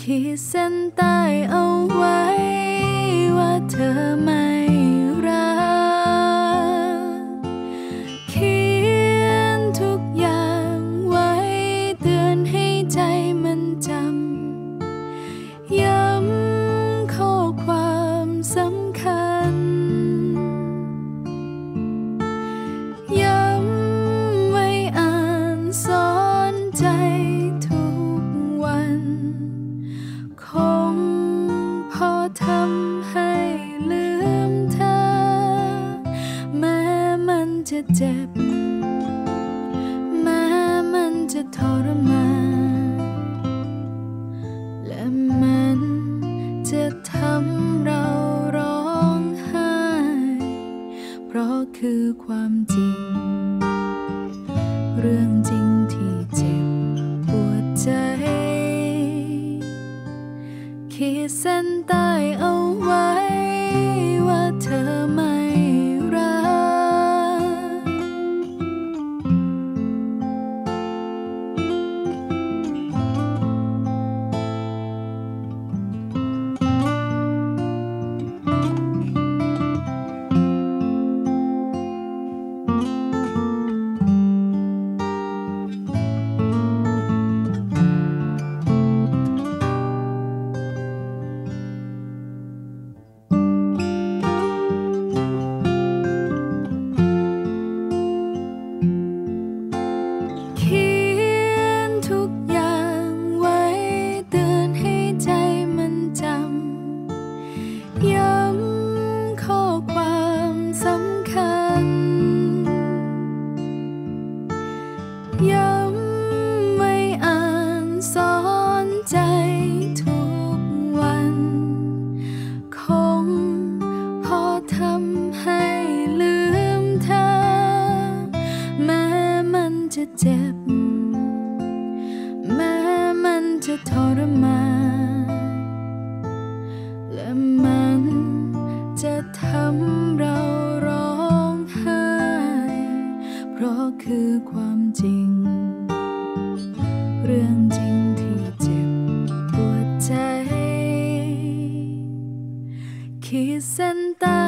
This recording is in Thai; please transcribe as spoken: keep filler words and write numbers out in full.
ขีดเส้นใต้เอาไว้ว่าเธอไม่รักเขียนทุกอย่างไว้เตือนให้ใจมันจำย้ำข้อความสำคัญย้ำไว้อ่านสอนใจทุกวันคงพอทำให้ลืมเธอแม้มันจะเจ็บแม้มันจะทรมานและมันจะทำเราร้องไห้เพราะคือความจริงเรื่องจริงที่เจ็บปวดใจขีดเส้นใต้เอาไว้ว่าเธอไม่รักเขียนทุกอย่างไว้เตือนให้ใจมันจำย้ำข้อความสำคัญย้ำไว้อ่านสอนใจทุกวันคงพอทำให้ลืมเธอแม้มันจะเจ็บแม้มันจะทรมานและมันจะทำเราร้องไห้เพราะคือความจริงเรื่องจริงที่เจ็บปวดใจขีดเส้นใต้